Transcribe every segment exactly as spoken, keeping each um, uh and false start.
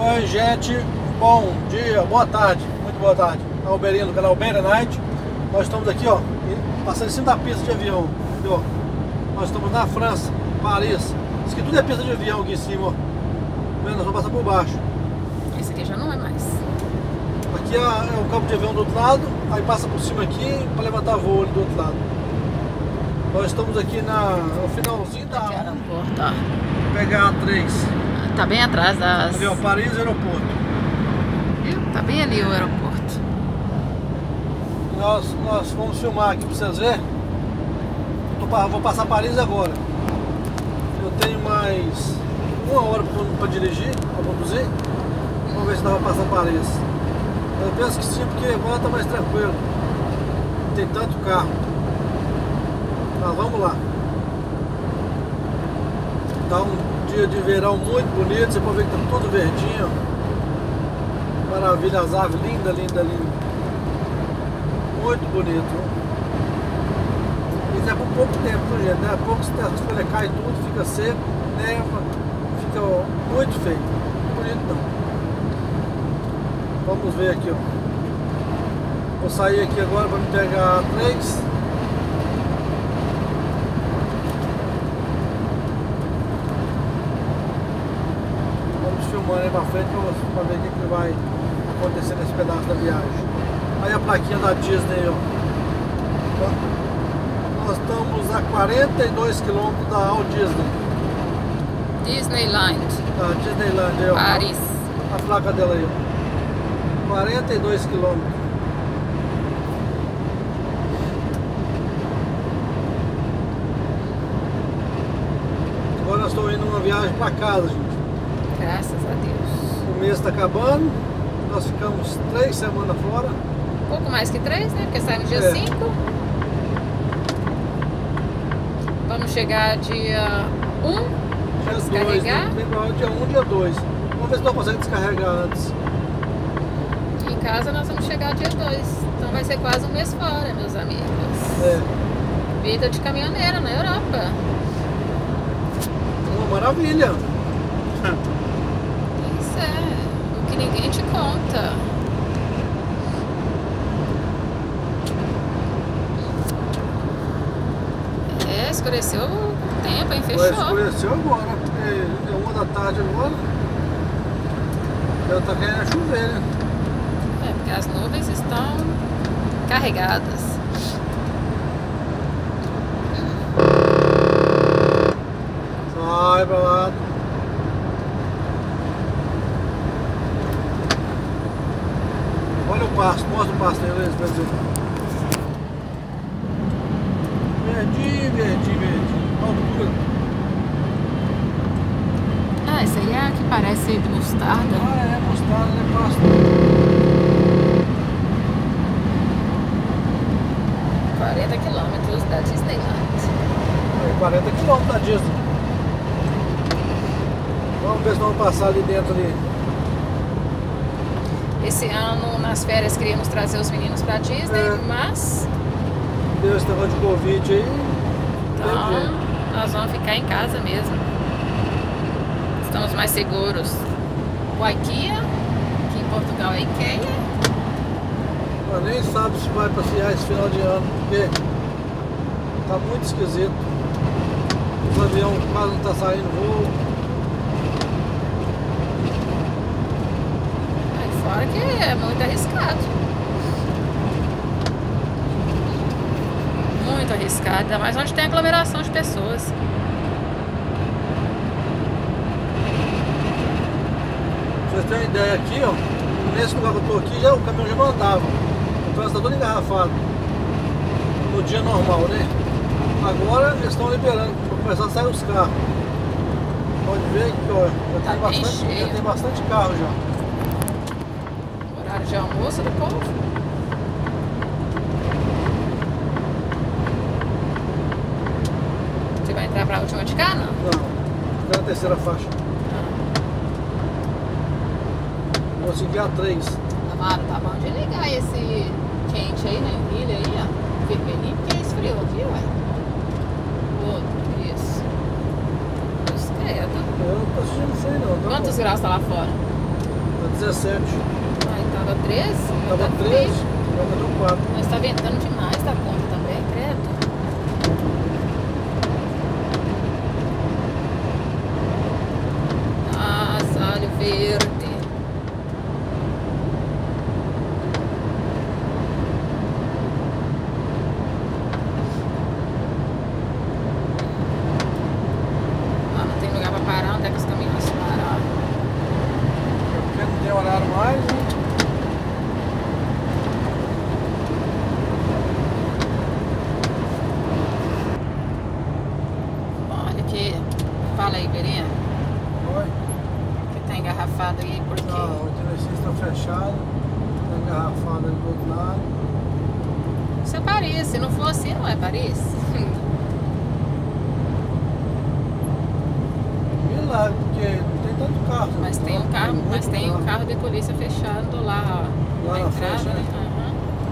Oi, gente, bom dia, boa tarde, muito boa tarde. A Uberinho do canal Uber Night. Nós estamos aqui, ó, passando em cima da pista de avião. Aqui, ó. Nós estamos na França, Paris. Isso aqui tudo é pista de avião aqui em cima, ó. Nós vamos passar por baixo. Esse aqui já não é mais. Aqui é, é o campo de avião do outro lado, aí passa por cima aqui para levantar voo ali do outro lado. Nós estamos aqui na, no finalzinho da aeroporto, ó. Pegar a três. Tá bem atrás das... Ali, ó, Paris aeroporto. Viu? Tá bem ali o aeroporto. Nós, nós vamos filmar aqui para vocês verem. Eu vou passar Paris agora. Eu tenho mais uma hora para dirigir, para conduzir. Vamos ver se dá para passar Paris. Eu penso que sim, porque agora tá mais tranquilo. Não tem tanto carro. Mas vamos lá. Tá um dia de verão muito bonito. Você pode ver que tá tudo verdinho. Maravilha, as árvores, linda, linda, linda. Muito bonito. Isso é por pouco tempo, viu, gente? Daqui a pouco as folhas caem tudo, fica seco, neva, fica ó, muito feio. Não bonito não. Vamos ver aqui, ó. Vou sair aqui agora para me pegar a três. Vamos filmando aí pra frente para ver o que, que vai acontecer nesse pedaço da viagem. Aí a plaquinha da Disney, ó. Nós estamos a quarenta e dois quilômetros da Walt Disney. Disneyland. Da Disneyland, aí, ó. Paris. A placa dela aí, ó. quarenta e dois quilômetros. Agora nós estamos indo numa viagem para casa, gente. Graças a Deus. O mês está acabando. Nós ficamos três semanas fora. Um pouco mais que três, né? Porque sai no dia cinco. É. Vamos chegar dia um. Dia Descarregar. dois, né? Dia um, dia dois. Vamos ver se nós conseguimos descarregar antes. E em casa nós vamos chegar dia dois. Então vai ser quase um mês fora, meus amigos. É. Vida de caminhoneira na Europa. Uma maravilha. Isso é. O que ninguém te conta. É, escureceu o tempo, hein? Fechou. Escureceu agora, porque é uma da tarde agora. Já tá querendo chover, né? É, porque as nuvens estão carregadas. Sai pra lá. Olha o pasto, mostra o pasto aí, pra dizer. Verdinho, verdinho, verdinho. Altura. Ah, esse aí é a que parece de mostarda. Ah, é, mostarda, né? Pasto. quarenta quilômetros da Disneyland. É, quarenta quilômetros da Disney. Vamos ver se vamos passar ali dentro ali. Esse ano, nas férias, queríamos trazer os meninos pra Disney, É. mas... Deu esse negócio de Covid aí. Então, nós vamos ficar em casa mesmo. Estamos mais seguros. O IKEA, que em Portugal é IKEA. Mas nem sabe se vai passear esse final de ano, porque tá muito esquisito. O avião quase não tá saindo voo. Aí fora que é muito arriscado. Muito arriscado, ainda mais onde tem aglomeração de pessoas. Pra vocês terem uma ideia aqui, ó, nesse lugar que eu tô aqui, já, o caminhão já não andava. O trânsito tá todo engarrafado. No dia normal, né? Agora eles estão liberando para começar a sair os carros. Pode ver que ó, já, Tá tem bem bastante, cheio. já tem bastante carro já. Horário de almoço do povo. Você vai entrar pra última de cá, não? Não, fica na terceira faixa. Vou seguir a três. Amaro, tá bom de ligar esse quente aí, né? Ilha aí, ó. Vermelhinho, porque esfriou aqui, ué. Outro, isso. Credo. Eu não tô assistindo frio não. Tá Quantos bom. graus tá lá fora? dezessete. Aí tava treze? Tava Tá treze, frio. agora deu quatro. Mas tá ventando demais da conta também, credo. Asfalho verde. Ah, não tem lugar pra parar, onde é que os caminhões param? Porque não tem horário mais, né? Olha aqui. Fala aí, Berinha. Oi. Que tá engarrafado aí, por quê? Ah, o Tennessee está fechado, está engarrafado ali do outro lado. Isso é Paris, se não for assim, não é Paris. Milagre, porque não tem tanto carro. Mas tem um carro, mas tem um carro de polícia fechado lá, ó, Lá na na entrada, frente, né? né? Aham.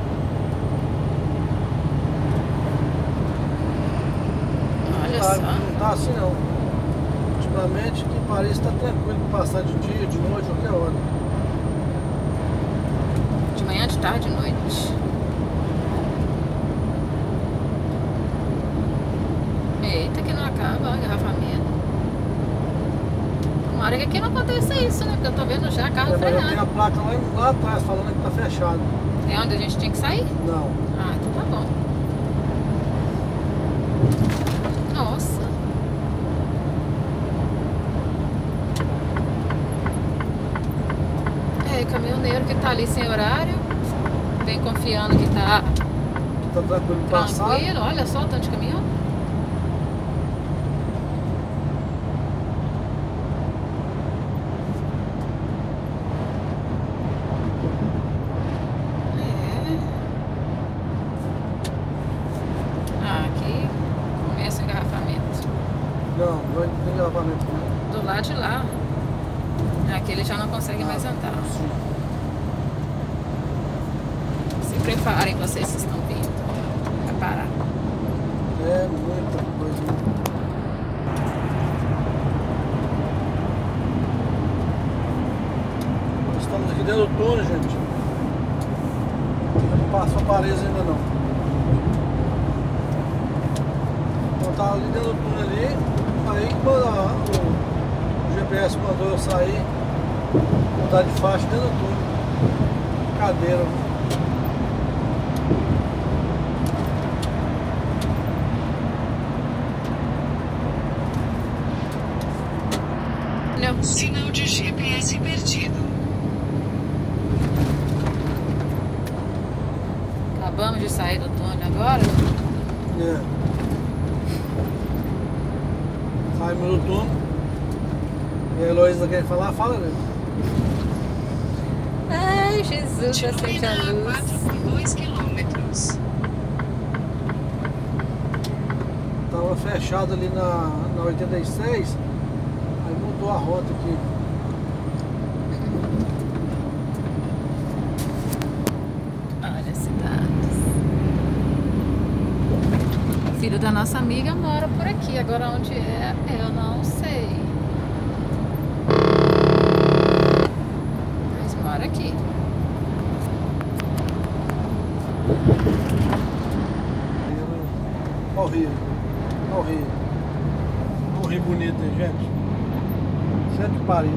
Olha Milagre, só. não tá assim não. Ultimamente aqui em Paris está tranquilo para passar de dia, de noite, qualquer hora. De manhã, de tarde, de noite. Eita, que não acaba o engarrafamento. Tomara que aqui não aconteça isso, né? Porque eu tô vendo já carro É, mas eu tenho a freando. placa lá, lá atrás falando que está fechado. É onde a gente tinha que sair? Não. Ah, então tá bom. Nossa. É, caminhoneiro que tá ali sem horário, vem confiando que tá Está tranquilo para passar. tranquilo. Olha só o tanto de caminhão. É. Ah, aqui começa o engarrafamento. Não, não vai ter engarrafamento não. Do lado de lá. Aqui ele já não consegue mais andar. Sim. Se preparem, vocês que estão vindo pra parar. É muita coisa. Nós estamos aqui dentro do túnel, gente. Não passou Paris ainda não. Então tá ali dentro do túnel ali. Aí quando a- o G P S mandou eu sair, mudar de faixa dentro do túnel. Cadeira. Não. Sinal de G P S perdido. Acabamos de sair do túnel agora. É. Saímos do túnel. E a Heloísa quer falar? Fala, né? Ai, Jesus, Continue acende a na A luz. quatro por dois quilômetros. Tava fechado ali na, na oitenta e seis. Aí mudou a rota aqui. Olha as cidades. O filho da nossa amiga mora por aqui. Agora onde é, eu não sei. Mas mora aqui. Olha o rio. Olha o rio. Olha o rio bonito aí, gente. Centro de Paris.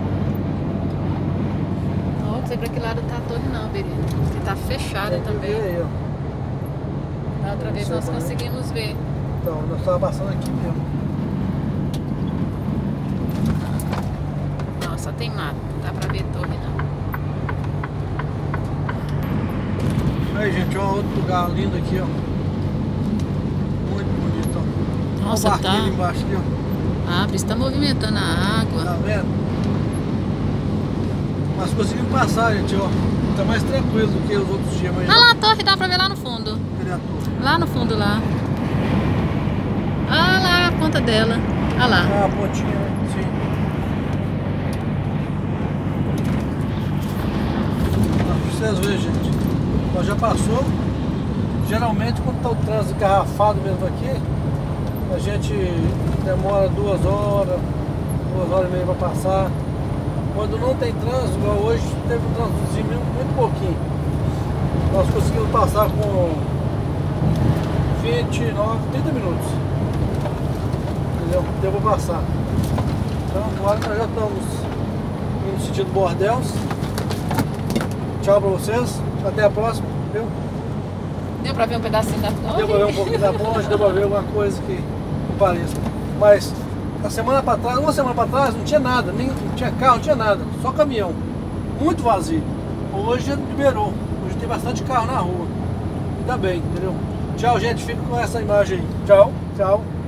Não sei pra que lado tá a torre não, Berino. Porque tá fechada Tem que ver também. aí, ó. Da outra vez Não nós sei também. conseguimos ver. Então, nós estávamos passando aqui mesmo. Não, só tem mato. Não dá pra ver torre não. Aí, gente, ó, outro lugar lindo aqui, ó. Muito bonito, ó. Nossa, Olha o barquinho tá. ali embaixo aqui, ó. Ah, por isso tá movimentando a água. Tá vendo? Mas conseguimos passar, gente, ó. Tá mais tranquilo do que os outros dias, mas Ah lá a torre, dá pra ver lá no fundo. cadê a torre? Lá no fundo lá. Ah lá a ponta dela. Ah lá. Ah, a pontinha, né? Sim. Pra vocês verem, gente. Nós já passou. Geralmente, quando tá o trânsito engarrafado mesmo aqui, a gente demora duas horas, duas horas e meia pra passar. Quando não tem trânsito, igual hoje, teve um trânsitozinho muito pouquinho. Nós conseguimos passar com vinte e nove, trinta minutos. Entendeu? Deu pra passar. Então agora nós já estamos no sentido Bordeaux. Tchau pra vocês. Até a próxima. Viu? Deu pra ver um pedacinho da ponte? Deu pra ver um pouquinho da ponte, deu pra ver alguma coisa que não pareça. Mas a semana pra trás, uma semana pra trás, não tinha nada, nem não tinha carro, não tinha nada, só caminhão. Muito vazio. Hoje liberou. Hoje tem bastante carro na rua. Ainda bem, entendeu? Tchau, gente. Fica com essa imagem aí. Tchau, tchau.